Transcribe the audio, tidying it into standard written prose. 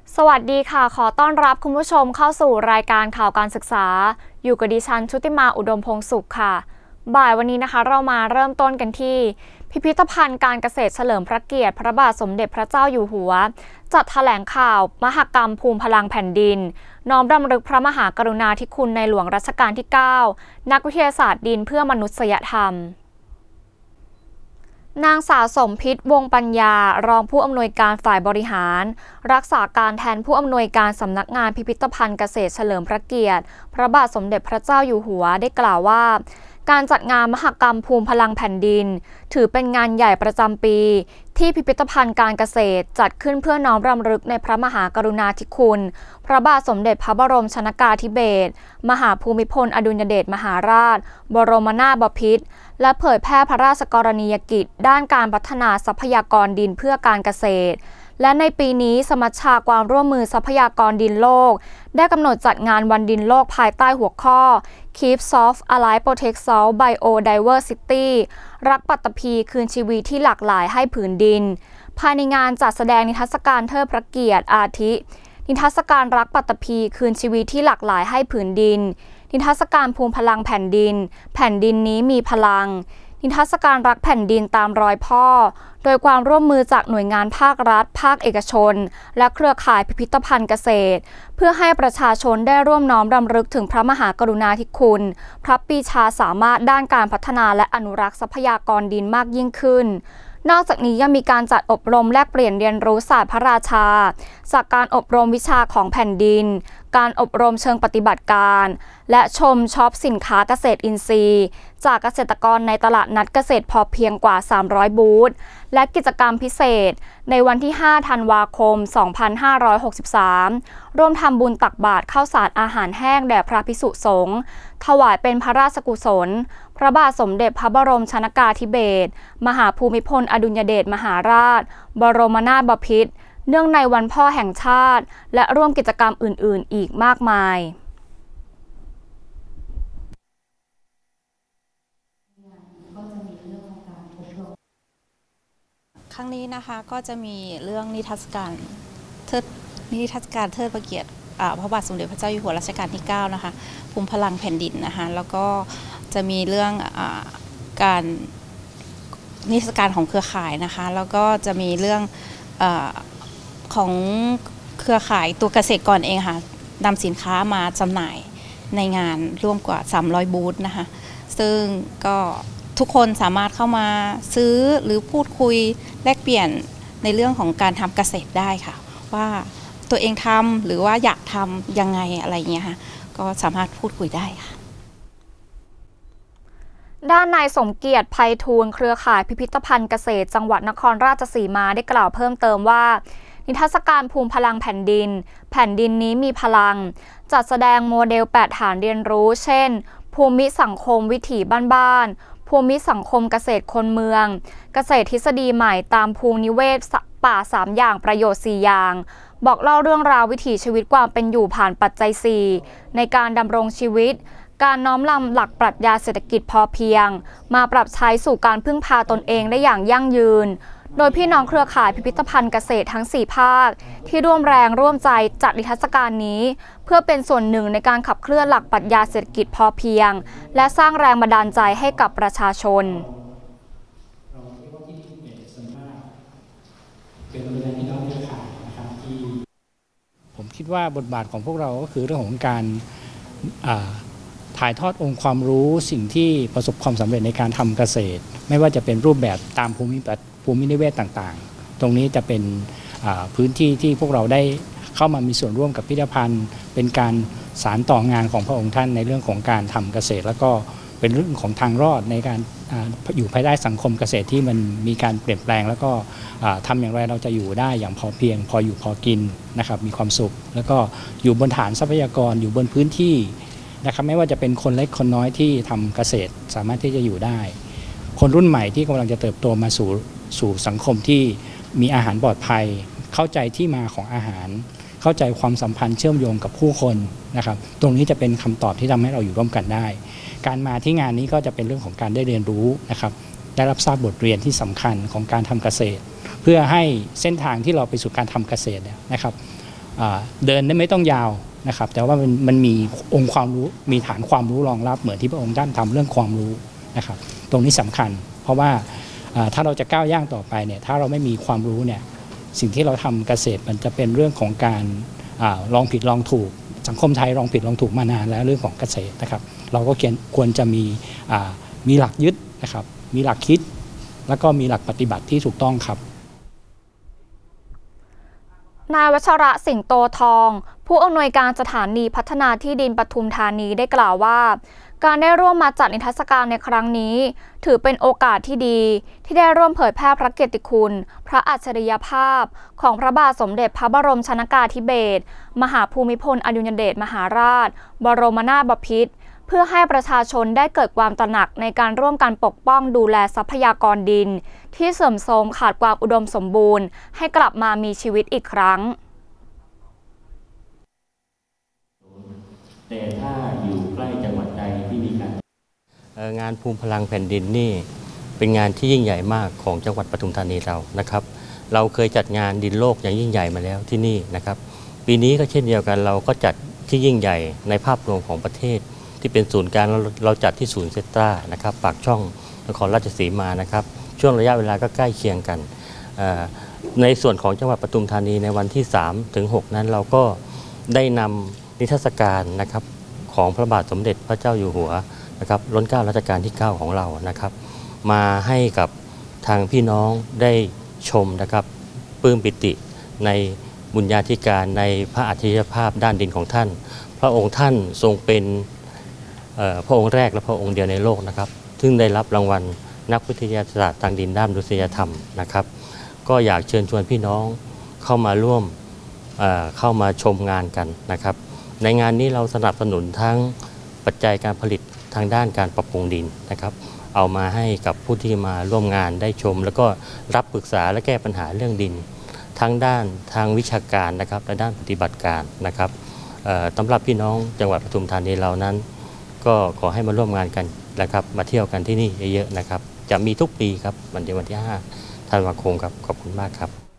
สวัสดีค่ะขอต้อนรับคุณผู้ชมเข้าสู่รายการข่าวการศึกษาอยู่กับดิฉันชุติมาอุดมพงษ์สุขค่ะบ่ายวันนี้นะคะเรามาเริ่มต้นกันที่พิพิธภัณฑ์การเกษตรเฉลิมพระเกียรติพระบาทสมเด็จพระเจ้าอยู่หัวจัดแถลงข่าวมหกรรมภูมิพลังแผ่นดินน้อมรำลึกพระมหากรุณาธิคุณในหลวงรัชกาลที่ 9 นักวิทยาศาสตร์ดินเพื่อมนุษยธรรมนางสาวสมพิษวงปัญญารองผู้อำนวยการฝ่ายบริหารรักษาการแทนผู้อำนวยการสำนักงานพิพิธภัณฑ์เกษตรเฉลิมพระเกียรติพระบาทสมเด็จพระเจ้าอยู่หัวได้กล่าวว่าการจัดงานมหกรรมภูมิพลังแผ่นดินถือเป็นงานใหญ่ประจำปีที่พิพิธภัณฑ์การเกษตรจัดขึ้นเพื่อน้อมรำลึกในพระมหากรุณาธิคุณพระบาทสมเด็จพระบรมชนกาธิเบศรมหาภูมิพลอดุลยเดชมหาราชบรมนาถบพิตรและเผยแพร่พระราชกรณียกิจด้านการพัฒนาทรัพยากรดินเพื่อการเกษตรและในปีนี้สมัชชาความร่วมมือทรัพยากรดินโลกได้กำหนดจัดงานวันดินโลกภายใต้หัวข้อ Keep Soft Alive Protect Soil Biodiversity รักปัตตภีคืนชีวิตที่หลากหลายให้ผืนดินภายในงานจัดแสดงนิทรรศการเทิดพระเกียรติอาทินิทรรศการรักปัตตภีคืนชีวิตที่หลากหลายให้ผืนดินนิทรรศการภูมิพลังแผ่นดินแผ่นดินนี้มีพลังนิทรรศการรักแผ่นดินตามรอยพ่อโดยความร่วมมือจากหน่วยงานภาครัฐภาคเอกชนและเครือข่ายพิพิธภัณฑ์เกษตรเพื่อให้ประชาชนได้ร่วมน้อมรำลึกถึงพระมหากรุณาธิคุณพระปรีชาสามารถด้านการพัฒนาและอนุรักษ์ทรัพยากรดินมากยิ่งขึ้นนอกจากนี้ยังมีการจัดอบรมแลกเปลี่ยนเรียนรู้ศาสตร์พระราชาจากการอบรมวิชาของแผ่นดินการอบรมเชิงปฏิบัติการและชมช็อปสินค้าเกษตรอินทรีย์จากเกษตรกรในตลาดนัดเกษตรพอเพียงกว่า300บูธและกิจกรรมพิเศษในวันที่5ธันวาคม2563ร่วมทำบุญตักบาตรข้าวสารอาหารแห้งแด่พระภิกษุสงฆ์ถวายเป็นพระราชกุศลพระบาทสมเด็จพระบรมชนกาธิเบศรมหาภูมิพลอดุลยเดชมหาราชบรมนาถบพิตรเนื่องในวันพ่อแห่งชาติและร่วมกิจกรรมอื่นๆอีกมากมายครั้งนี้นะคะก็จะมีเรื่องนิทรรศการเทิดพระเกียรติพระบาทสมเด็จพระเจ้าอยู่หัวรัชกาลที่ 9 นะคะภูมิพลังแผ่นดินนะคะแล้วก็จะมีเรื่องการนิทรรศการของเครือข่ายนะคะแล้วก็จะมีเรื่องของเครือข่ายตัวเกษตรกรเองค่ะนำสินค้ามาจำหน่ายในงานร่วมกว่า300บูธนะคะซึ่งก็ทุกคนสามารถเข้ามาซื้อหรือพูดคุยแลกเปลี่ยนในเรื่องของการทำเกษตรได้ค่ะว่าตัวเองทำหรือว่าอยากทำยังไงอะไรเงี้ยค่ะก็สามารถพูดคุยได้ค่ะด้านนายสมเกียรติไพฑูรย์เครือข่ายพิพิธภัณฑ์เกษตรจังหวัดนครราชสีมาได้กล่าวเพิ่มเติมว่านิทรรศการภูมิพลังแผ่นดินแผ่นดินนี้มีพลังจัดแสดงโมเดล8ฐานเรียนรู้เช่นภูมิสังคมวิถีบ้านๆภูมิสังคมเกษตรคนเมืองเกษตรทฤษฎีใหม่ตามภูมินิเวศป่า3อย่างประโยชน์4อย่างบอกเล่าเรื่องราววิถีชีวิตความเป็นอยู่ผ่านปัจจัย4ในการดำรงชีวิตการน้อมนำหลักปรัชญาเศรษฐกิจพอเพียงมาปรับใช้สู่การพึ่งพาตนเองได้อย่างยั่งยืนโดยพี่น้องเครือข่ายพิพิธภัณฑ์เกษตรทั้ง4ภาคที่ร่วมแรงร่วมใจจัดนิทรรศการนี้เพื่อเป็นส่วนหนึ่งในการขับเคลื่อนหลักปรัชญาเศรษฐกิจพอเพียงและสร้างแรงบันดาลใจให้กับประชาชนผมคิดว่าบทบาทของพวกเราก็คือเรื่องของการถ่ายทอดองค์ความรู้สิ่งที่ประสบความสำเร็จในการทำเกษตรไม่ว่าจะเป็นรูปแบบตามภูมินิเวศต่างๆตรงนี้จะเป็นพื้นที่ที่พวกเราได้เข้ามามีส่วนร่วมกับพิพิธภัณฑ์เป็นการสานต่องานของพระองค์ท่านในเรื่องของการทำเกษตรแล้วก็เป็นเรื่องของทางรอดในการอยู่ภายใต้สังคมเกษตรที่มันมีการเปลี่ยนแปลงแล้วก็ทำอย่างไรเราจะอยู่ได้อย่างพอเพียงพออยู่พอกินนะครับมีความสุขแล้วก็อยู่บนฐานทรัพยากรอยู่บนพื้นที่นะครับไม่ว่าจะเป็นคนเล็กคนน้อยที่ทำเกษตรสามารถที่จะอยู่ได้คนรุ่นใหม่ที่กำลังจะเติบโตมาสู่สังคมที่มีอาหารปลอดภัยเข้าใจที่มาของอาหารเข้าใจความสัมพันธ์เชื่อมโยงกับผู้คนนะครับตรงนี้จะเป็นคำตอบที่ทำให้เราอยู่ร่วมกันได้การมาที่งานนี้ก็จะเป็นเรื่องของการได้เรียนรู้นะครับได้รับทราบบทเรียนที่สำคัญของการทำเกษตรเพื่อให้เส้นทางที่เราไปสู่การทำเกษตรนะครับเดินได้ไม่ต้องยาวนะครับแต่ว่ามันมีองค์ความรู้มีฐานความรู้รองรับเหมือนที่พระองค์ท่านทำเรื่องความรู้นะครับตรงนี้สำคัญเพราะว่าถ้าเราจะก้าวย่างต่อไปเนี่ยถ้าเราไม่มีความรู้เนี่ยสิ่งที่เราทำเกษตรมันจะเป็นเรื่องของการลองผิดลองถูกสังคมไทยลองผิดลองถูกมานานแล้วเรื่องของเกษตรนะครับเราก็ควรจะมีหลักยึดนะครับมีหลักคิดแล้วก็มีหลักปฏิบัติที่ถูกต้องครับนายวัชระสิงโตทองผู้อำนวยการสถานีพัฒนาที่ดินปทุมธานีได้กล่าวว่าการได้ร่วมมาจัดนิทรรศการในครั้งนี้ถือเป็นโอกาสที่ดีที่ได้ร่วมเผยแพร่พระเกียรติคุณพระอัจฉริยภาพของพระบาทสมเด็จพระบรมชนกาธิเบศรมหาภูมิพลอดุลยเดชมหาราชบรมนาถบพิตรเพื่อให้ประชาชนได้เกิดความตระหนักในการร่วมกันปกป้องดูแลทรัพยากรดินที่เสื่อมโทรมขาดความอุดมสมบูรณ์ให้กลับมามีชีวิตอีกครั้งแต่ถ้าอยู่ใกล้จังหวัดใดที่มีการงานภูมิพลังแผ่นดินนี่เป็นงานที่ยิ่งใหญ่มากของจังหวัดปทุมธานีเรานะครับเราเคยจัดงานดินโลกอย่างยิ่งใหญ่มาแล้วที่นี่นะครับปีนี้ก็เช่นเดียวกันเราก็จัดที่ยิ่งใหญ่ในภาพรวมของประเทศที่เป็นศูนย์กลางเราจัดที่ศูนย์เซตรานะครับปากช่องนครราชสีมานะครับช่วงระยะเวลาก็ใกล้เคียงกันในส่วนของจังหวัดปทุมธานีในวันที่3 ถึง 6นั้นเราก็ได้นำนิทรรศการนะครับของพระบาทสมเด็จพระเจ้าอยู่หัวนะครับรัชกาลรัชกาลที่ 9ของเรานะครับมาให้กับทางพี่น้องได้ชมนะครับปลื้มปิติในบุญญาธิการในพระอัจฉริยภาพด้านดินของท่านพระองค์ท่านทรงเป็นพระองค์แรกและพระองค์เดียวในโลกนะครับซึ่งได้รับรางวัลนักวิทยาศาสตร์ทางดินด้านมนุษยธรรมนะครับก็อยากเชิญชวนพี่น้องเข้ามาร่วมเข้ามาชมงานกันนะครับในงานนี้เราสนับสนุนทั้งปัจจัยการผลิตทางด้านการปรับปรุงดินนะครับเอามาให้กับผู้ที่มาร่วมงานได้ชมแล้วก็รับปรึกษาและแก้ปัญหาเรื่องดินทั้งด้านทางวิชาการนะครับและด้านปฏิบัติการนะครับสำหรับพี่น้องจังหวัดปทุมธานีเรานั้นก็ขอให้มาร่วมงานกันนะครับมาเที่ยวกันที่นี่เยอะๆนะครับจะมีทุกปีครับวันที่5 ธันวาคมครับขอบคุณมากครับ